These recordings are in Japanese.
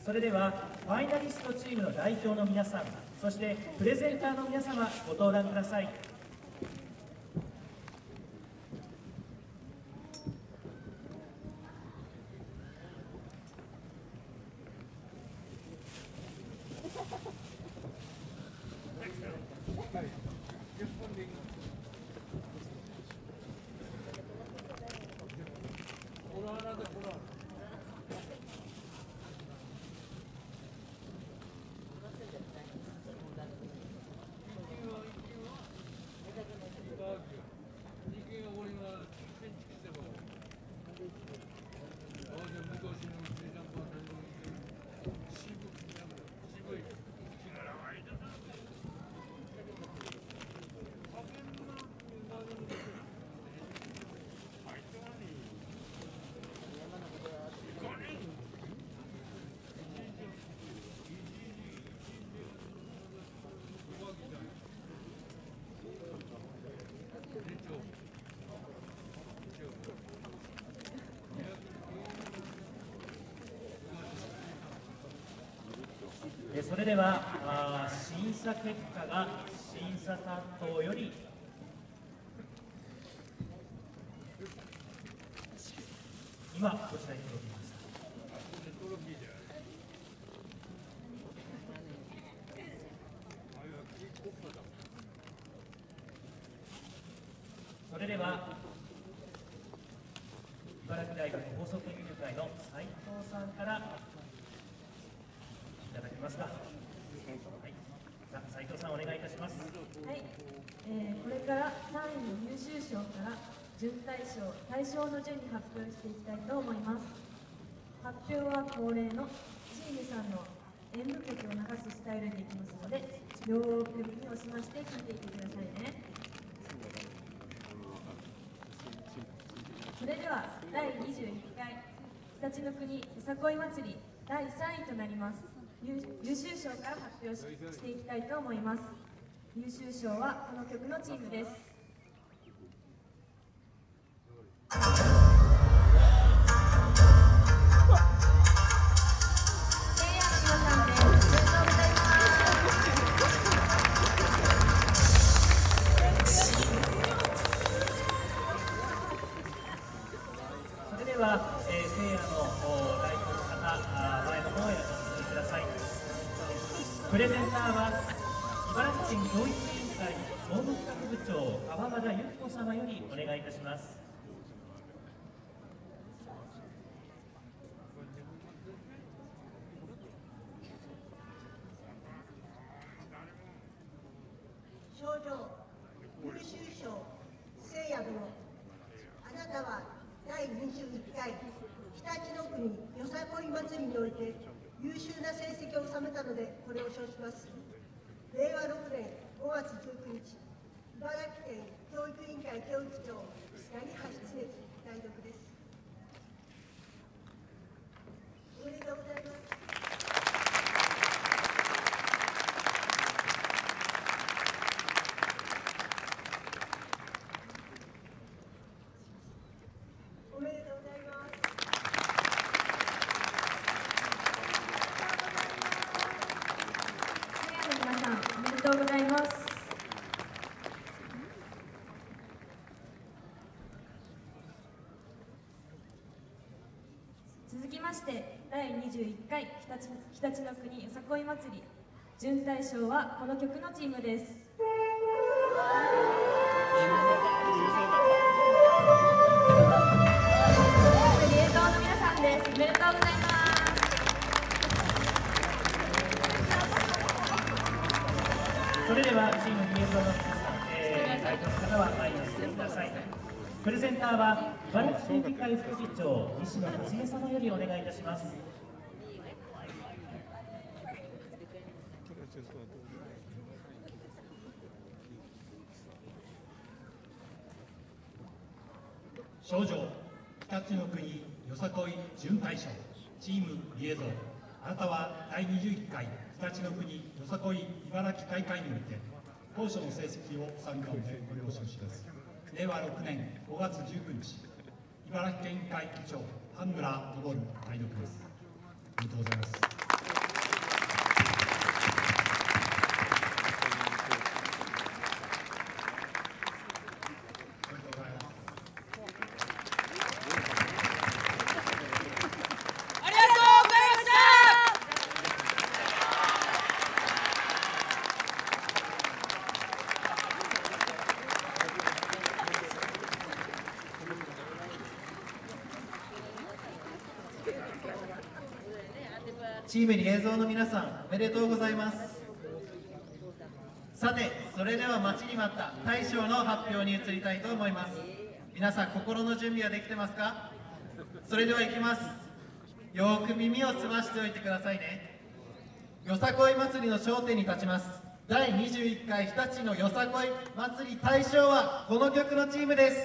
それではファイナリストチームの代表の皆さん、そしてプレゼンターの皆様、ご登壇ください。それでは審査結果が審査担当より今こちらに届きました。それでは茨城大学放送研究会の斉藤さんからいただけますか。はい、斉藤さんお願いいたします。 はい、これから3位の優秀賞から準大賞、大賞の順に発表していきたいと思います。発表は恒例のチームさんの演舞曲を流すスタイルでいきますので、よーく耳を澄まして聞いていってくださいね。それでは第21回常陸の国よさこい祭り第3位となります。優秀賞から発表していきたいと思います。優秀賞はこの曲のチームです。 それでは、せいやの代表の方、前の方へお進みください。プレゼンターは茨城県教育委員会総務企画部長川和田由紀子様よりお願いいたします。 賞状優秀賞せいや殿、あなたは第21回常陸の国よさこい祭りにおいて優秀な成績を収めたのでこれを称します。令和6年5月19日、茨城県教育委員会教育長八木橋恒樹代読です。おめでとうございます。おめでとうございます。 皆さんおめでとうございます。続きまして第21回常陸の国よさこい祭り準大賞はこの曲のチームです。リエゾーの皆さんです。おめでとうございます。 それではチームリエゾンの皆さん、代表の方は前にお進みください。プレゼンターは茨城県議会副議長西野一恵様よりお願いいたします。 賞状常陸の国よさこい準大賞チームリエゾン、あなたは第21回常陸の国よさこい茨城大会において当初の成績を3番でご了承します。令和6年5月19日、茨城県議会議長、半村昇代読です。おめでとうございます。 チームリエゾンの皆さん、おめでとうございます。さて、それでは待ちに待った大賞の発表に移りたいと思います。皆さん、心の準備はできてますか？それではいきます。よーく耳を澄ましておいてくださいね。よさこい祭りの頂点に立ちます。第21回日立のよさこい祭り大賞はこの曲のチームです。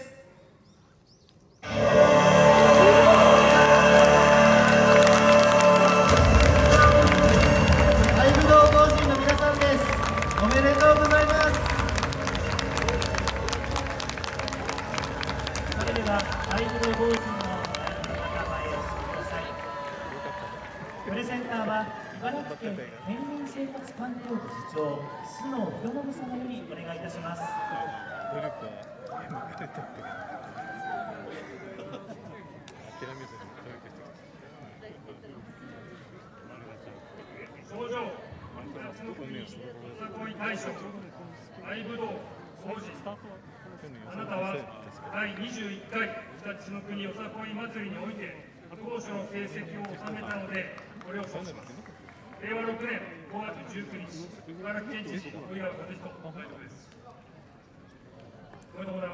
大武道法人の皆さんです。おめでとうございます。 それでは大武道法人の名前をしてください。プレゼンターは茨城県県民生活観光部次長須野博信様よりお願いいたします。 賞状、日立の国よさこい大賞、大武道法人、あなたは第21回日立の国よさこい祭りにおいて高所の成績を収めたのでご了承します。令和6年5月19日、茨城県知事、小岩和彦会長です。おめでとうございます。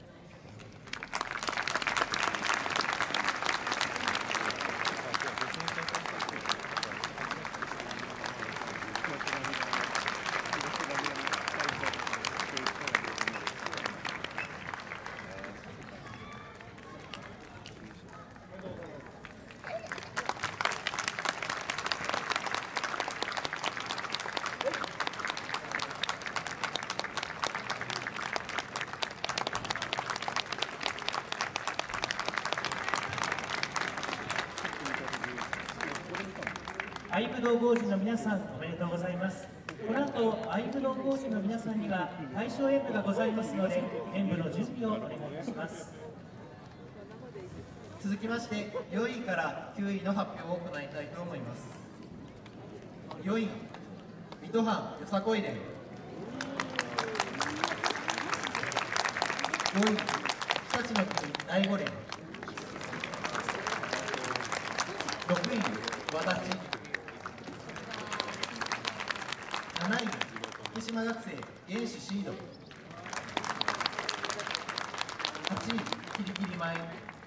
愛武道法人の皆さん、おめでとうございます。この後、愛武道法人の皆さんには大賞演舞がございますので、演舞の準備をお願いいたします。 続きまして4位から9位の発表を行いたいと思います。4位、水戸藩よさこい連。5位、日立の国第5連。6位、和立。7位、福島学生原始シード。8位、キリキリ前。9位、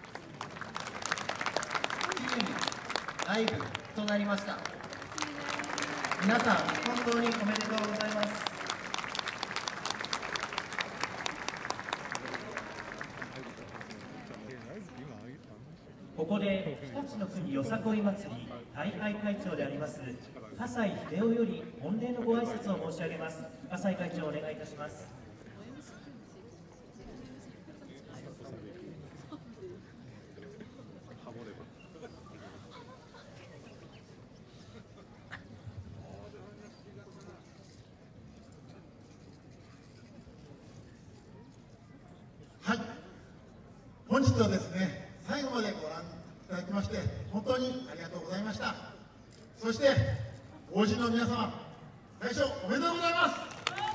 ライブとなりました。皆さん、本当におめでとうございます。 ここで日立の国よさこい祭り大会会長であります笠井秀夫より御礼のご挨拶を申し上げます。笠井会長、お願いいたします。 はい、本日はですね、最後までご覧いただきまして本当にありがとうございました。そして法人の皆様、大賞おめでとうございます。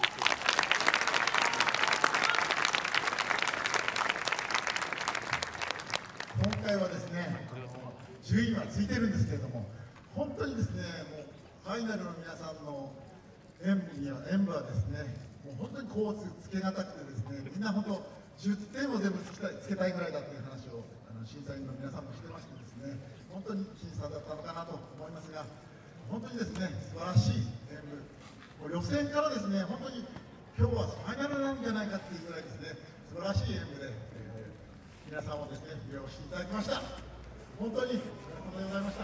今回はですね、順位はついてるんですけれども、本当にですね、もうファイナルの皆さんの演舞はですね、もう本当にこうつけがたくてですね、みんな本当10点を全部つけたいぐらいだという話を審査員の皆さんもしてましてですね、本当に僅差だったのかなと思いますが、本当にですね、素晴らしい演舞、もう予選からですね、本当に今日はファイナルなんじゃないかっていうぐらいですね、素晴らしい演舞で、皆さんをですね、魅了していただきました。本当にありがとうございました。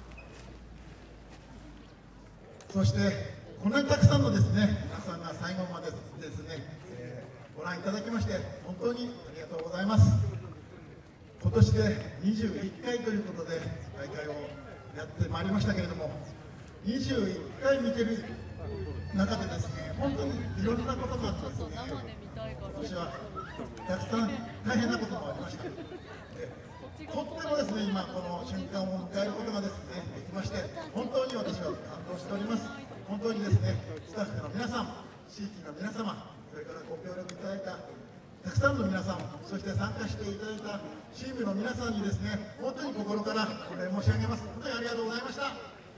そしてこんなにたくさんのですね、皆さんが最後までですね、ご覧いただきまして本当にありがとうございます。今年で21回ということで大会をやってまいりましたけれども、21回見てる中でですね、本当にいろんなことがあってですね、今年はたくさん大変なこともありました。とってもですね、今この瞬間を迎えることがですね、できまして、本当に私は感動しております。本当にですね、スタッフの皆さん、地域の皆様、それからご協力いただいたたくさんの皆さん、そして参加していただいたチームの皆さんにですね、本当に心からお礼申し上げます。本当にありがとうございました。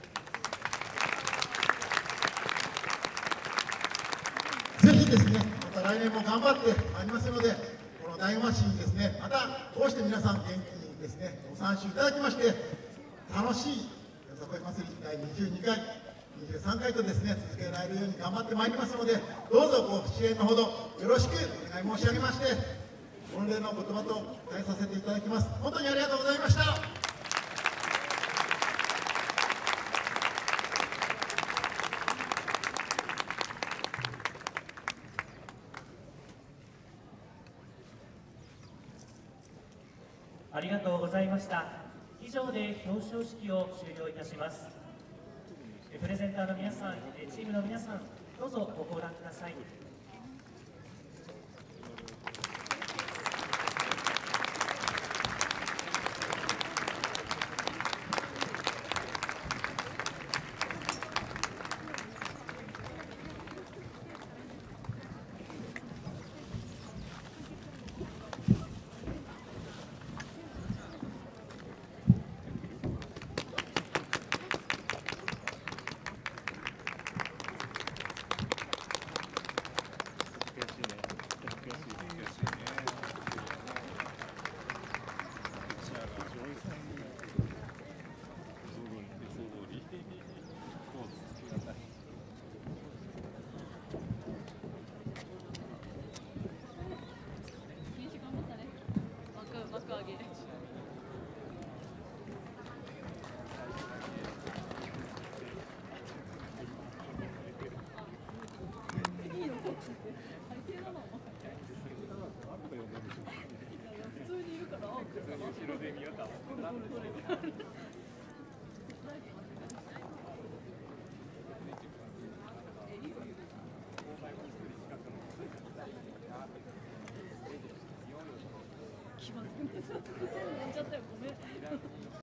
ひですね、また来年も頑張ってまいりますので、この大子町にですね、またこうして皆さん元気にですね、ご参集いただきまして、楽しいよさこい祭り第22回、23回とですね、続けられるように頑張ってまいりますので、どうぞご支援のほどよろしくお願い申し上げまして、御礼の言葉と返させていただきます。本当にありがとうございました。 ありがとうございました。以上で表彰式を終了いたします。プレゼンターの皆さん、チームの皆さん、どうぞご覧ください。 後ろで見ようか。